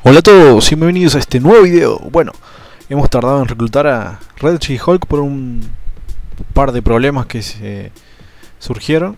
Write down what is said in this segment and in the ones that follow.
Hola a todos y bienvenidos a este nuevo video. Bueno, hemos tardado en reclutar a Red She-Hulk por un par de problemas que se surgieron.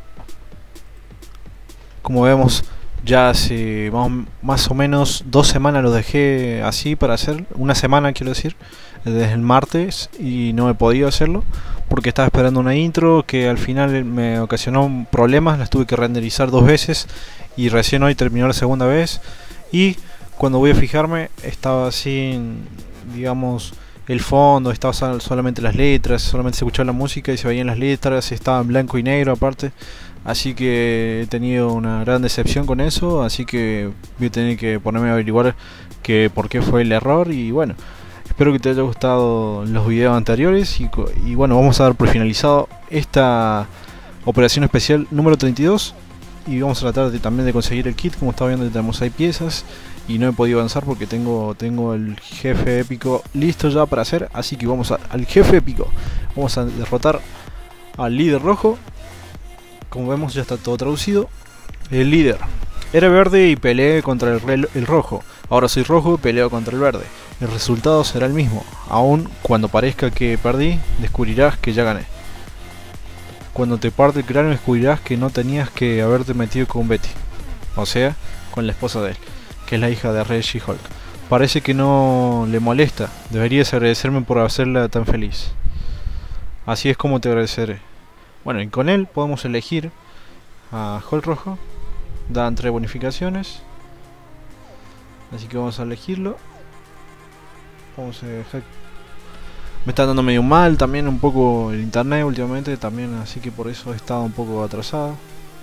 Como vemos, ya hace más o menos 2 semanas lo dejé así para hacer. Una semana quiero decir, desde el martes, y no he podido hacerlo porque estaba esperando una intro que al final me ocasionó problemas. Las tuve que renderizar 2 veces y recién hoy terminó la segunda vez. Y cuando voy a fijarme estaba sin, digamos, el fondo, estaba solamente las letras, solamente se escuchaba la música y se veían las letras, estaba en blanco y negro aparte. Así que he tenido una gran decepción con eso, así que voy a tener que ponerme a averiguar por qué fue el error. Y bueno, espero que te haya gustado los videos anteriores y bueno, vamos a dar por finalizado esta operación especial número 32. Y vamos a tratar también de conseguir el kit. Como está viendo, tenemos 6 piezas y no he podido avanzar porque tengo el jefe épico listo ya para hacer. Así que vamos al jefe épico. Vamos a derrotar al líder rojo. Como vemos, ya está todo traducido. El líder: era verde y peleé contra el rojo. Ahora soy rojo y peleo contra el verde. El resultado será el mismo. Aun cuando parezca que perdí, descubrirás que ya gané. Cuando te parte el cráneo, descubrirás que no tenías que haberte metido con Betty, o sea, con la esposa de él, que es la hija de Red She-Hulk. Parece que no le molesta. Deberías agradecerme por hacerla tan feliz. Así es como te agradeceré. Bueno, y con él podemos elegir a Hulk rojo. Dan 3 bonificaciones. Así que vamos a elegirlo. Vamos a dejar. Me está dando medio mal también un poco el internet últimamente también, así que por eso he estado un poco atrasado.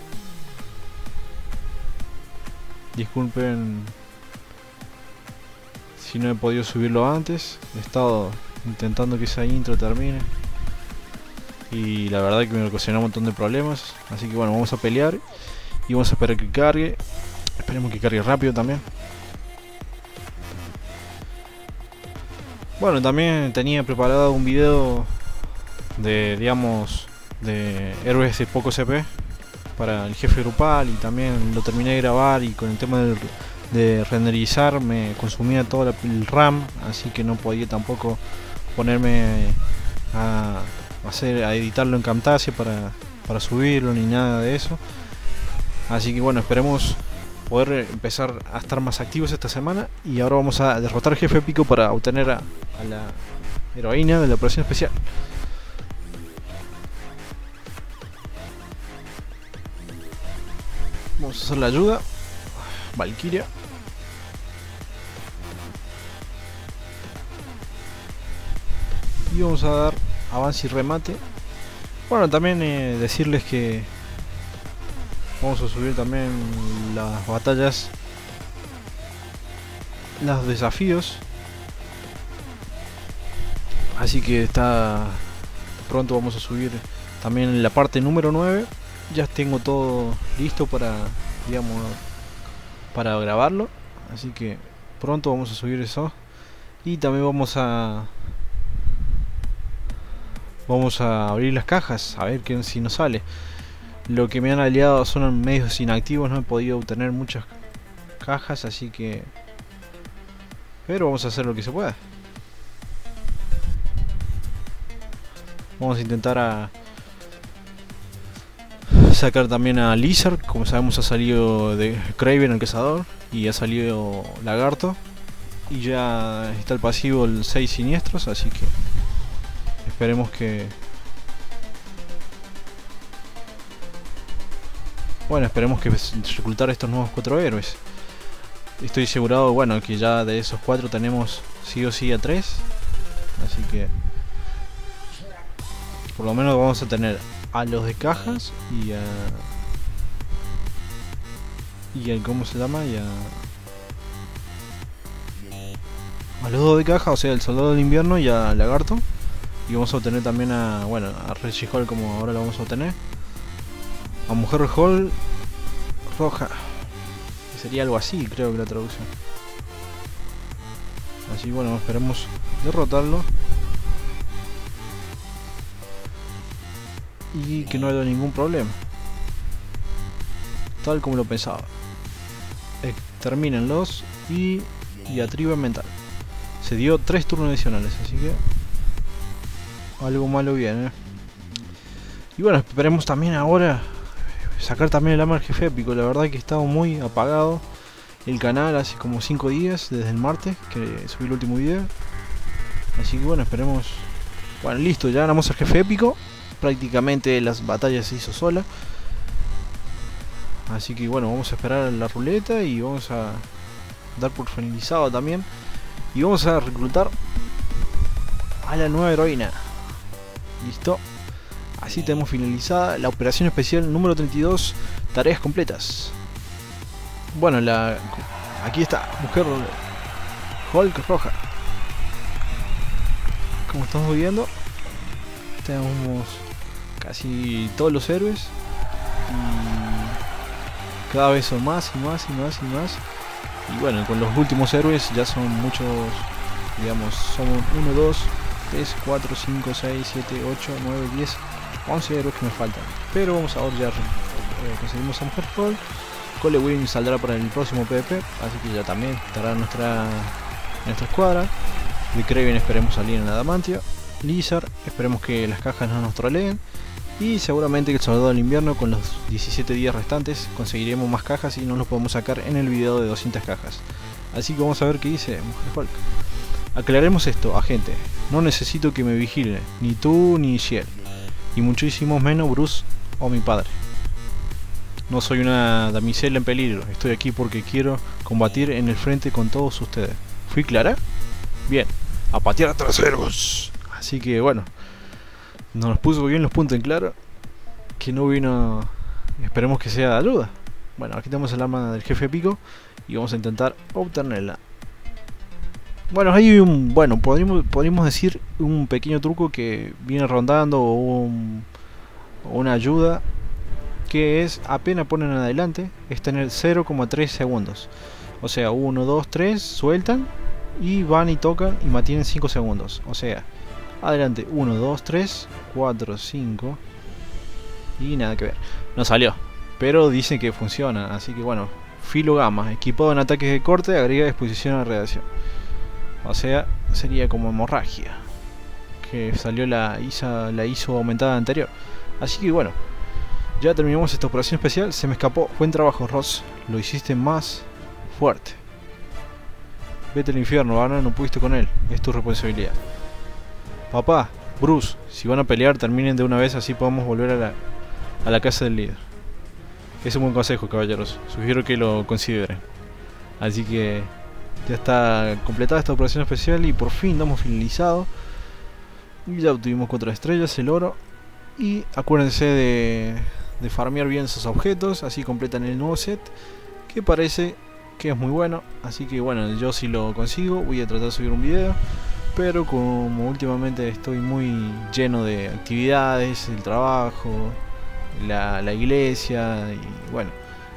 Disculpen si no he podido subirlo antes. He estado intentando que esa intro termine y la verdad que me ocasionó un montón de problemas. Así que bueno, vamos a pelear y vamos a esperar que cargue. Esperemos que cargue rápido también. Bueno, también tenía preparado un video de, digamos, de héroes de poco CP para el jefe grupal, y también lo terminé de grabar, y con el tema de renderizar me consumía todo el RAM, así que no podía tampoco ponerme a editarlo en Camtasia para subirlo ni nada de eso. Así que bueno, esperemos poder empezar a estar más activos esta semana. Y ahora vamos a derrotar al jefe épico para obtener a la heroína de la operación especial. Vamos a hacer la ayuda Valkyria. Y vamos a dar avance y remate. Bueno, también decirles que vamos a subir también las batallas, los desafíos. Así que pronto vamos a subir también la parte número 9. Ya tengo todo listo para, digamos, para grabarlo. Así que pronto vamos a subir eso. Y también vamos a abrir las cajas, a ver si nos sale. Lo que me han aliado son medios inactivos, no he podido obtener muchas cajas, así que... pero vamos a hacer lo que se pueda. Vamos a intentar sacar también a Lizard. Como sabemos, ha salido de Kraven el cazador y ha salido Lagarto. Y ya está el pasivo el 6 siniestros, así que esperemos que... bueno, esperemos que reclutar estos nuevos 4 héroes. Estoy asegurado, bueno, que ya de esos 4 tenemos sí o sí a 3. Así que por lo menos vamos a tener a los de cajas y al ¿cómo se llama? Y a los 2 de caja, o sea, el soldado del invierno y a Lagarto. Y vamos a obtener también a Red She-Hulk, como ahora lo vamos a obtener. A Mujer Hulk roja, sería algo así, creo que la traducción. Así bueno, esperemos derrotarlo y que no haya ningún problema, tal como lo pensaba. Termínenlos y diatriba mental. Se dio 3 turnos adicionales, así que algo malo viene. Y bueno, esperemos también ahora sacar también el arma del jefe épico. La verdad que he estado muy apagado el canal hace como 5 días, desde el martes que subí el último video. Así que bueno, esperemos. Bueno, listo, ya ganamos el jefe épico. Prácticamente las batallas se hizo sola. Así que bueno, vamos a esperar la ruleta y vamos a dar por finalizado también. Y vamos a reclutar a la nueva heroína. Listo. Así tenemos finalizada la operación especial número 32. Tareas completas. Bueno, aquí está, mujer Hulk roja. Como estamos viendo, tenemos casi todos los héroes. Y cada vez son más y más y más y más. Y bueno, con los últimos héroes ya son muchos, digamos, son 1, 2, 3, 4, 5, 6, 7, 8, 9, 10, 11 héroes que me faltan. Pero vamos a ver, ya conseguimos a Mujer Hulk. Cole Wing saldrá para el próximo PvP, así que ya también estará en nuestra escuadra. De Kraven esperemos salir en Adamantia. Lizard, esperemos que las cajas no nos troleen. Y seguramente que el Soldado del Invierno, con los 17 días restantes, conseguiremos más cajas y nos los podemos sacar en el video de 200 cajas. Así que vamos a ver qué dice Mujer Hulk. Aclaremos esto, agente. No necesito que me vigile, ni tú ni Shiel. Y muchísimo menos Bruce o mi padre. No soy una damisela en peligro. Estoy aquí porque quiero combatir en el frente con todos ustedes. ¿Fui clara? Bien. A patear a traseros. Así que bueno, nos puso bien los puntos en claro. Que no vino. Esperemos que sea de ayuda. Bueno, aquí tenemos el arma del jefe épico y vamos a intentar obtenerla. Bueno, hay un. Bueno, podríamos decir un pequeño truco que viene rondando o una ayuda. Que es, apenas ponen adelante, es tener 0,3 segundos. O sea, 1, 2, 3, sueltan y van y tocan y mantienen 5 segundos. O sea, adelante, 1, 2, 3, 4, 5 y nada que ver. No salió, pero dicen que funciona, así que bueno. Filo Gamma, equipado en ataques de corte, agrega exposición a radiación. O sea, sería como hemorragia, que salió la ISO aumentada anterior. Así que bueno, ya terminamos esta operación especial. Se me escapó. Buen trabajo, Ross. Lo hiciste más fuerte. Vete al infierno, Banner. No pudiste con él. Es tu responsabilidad. Papá, Bruce, si van a pelear, terminen de una vez. Así podemos volver a la casa del líder. Es un buen consejo, caballeros. Sugiero que lo consideren. Así que ya está completada esta operación especial. Y por fin damos finalizado. Y ya obtuvimos 4 estrellas, el oro. Y acuérdense de farmear bien sus objetos, así completan el nuevo set, que parece que es muy bueno. Así que bueno, yo si lo consigo voy a tratar de subir un video, pero como últimamente estoy muy lleno de actividades, el trabajo, la iglesia y bueno,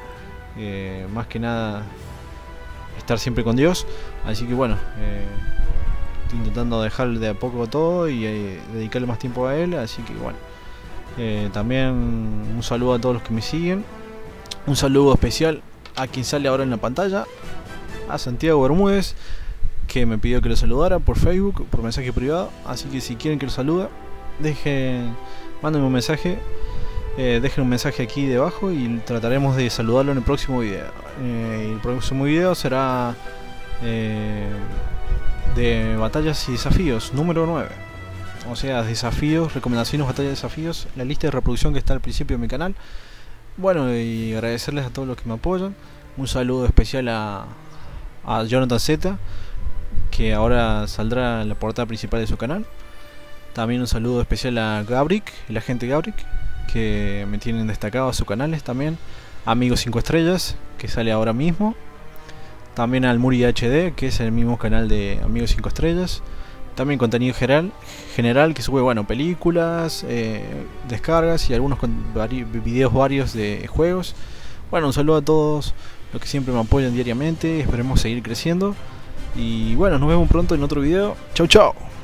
más que nada estar siempre con Dios. Así que bueno, estoy intentando dejar de a poco todo y dedicarle más tiempo a él. Así que bueno, también un saludo a todos los que me siguen. Un saludo especial a quien sale ahora en la pantalla, a Santiago Bermúdez, que me pidió que lo saludara por Facebook, por mensaje privado. Así que si quieren que lo salude, mándenme un mensaje, dejen un mensaje aquí debajo y trataremos de saludarlo en el próximo video. El próximo video será de batallas y desafíos número 9. O sea, desafíos, recomendaciones, batallas, desafíos, la lista de reproducción que está al principio de mi canal. Bueno, y agradecerles a todos los que me apoyan. Un saludo especial a Jonathan Z, que ahora saldrá en la portada principal de su canal. También un saludo especial a Gabrick, el agente Gabrick, que me tienen destacado a sus canales también. Amigos 5 estrellas, que sale ahora mismo. También al Muri HD, que es el mismo canal de Amigos 5 estrellas. También contenido general que sube, bueno, películas, descargas y algunos videos varios de juegos. Bueno, un saludo a todos los que siempre me apoyan diariamente. Esperemos seguir creciendo. Y bueno, nos vemos pronto en otro video. Chau chau.